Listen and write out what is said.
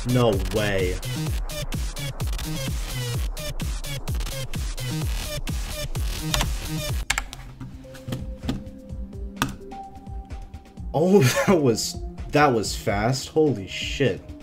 No way. Oh, that was fast. Holy shit.